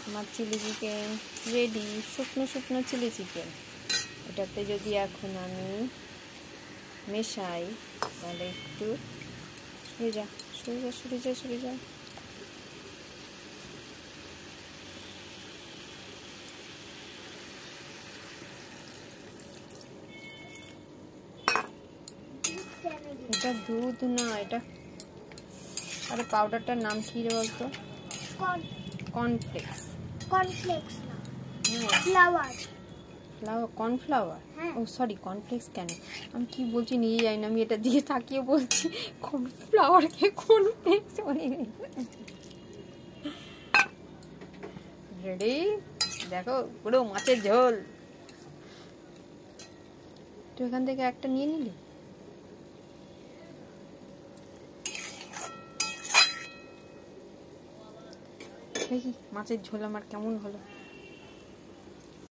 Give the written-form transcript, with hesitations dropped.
আমার chilli chicken ready, শুকনো শুকনো চিলি চিকেন। এটাতে যদি এখন আমি মেশাই তাহলে একটু সরে যা সরে যা সরে যা সরে যা, এটা দুধ না, এটা আরে পাউডারটার নাম কি রে বলতো? কর্নফ্লেক্স। কর্নফ্লেক্স না, flour. Flour, cornflour. Oh sorry, cornflakes কেন আমি কি বলছি নিজে জানি না। আমি এটা দিয়ে তাকিয়ে বলছি কর্নফ্লাওয়ারকে কর্নফ্লেক্স বলে। রেডি, দেখো পুরো মাছের ঝোল। তুই এখান থেকে একটা নিয়ে নিলি। দেখি মাছের ঝোল আমার কেমন হলো।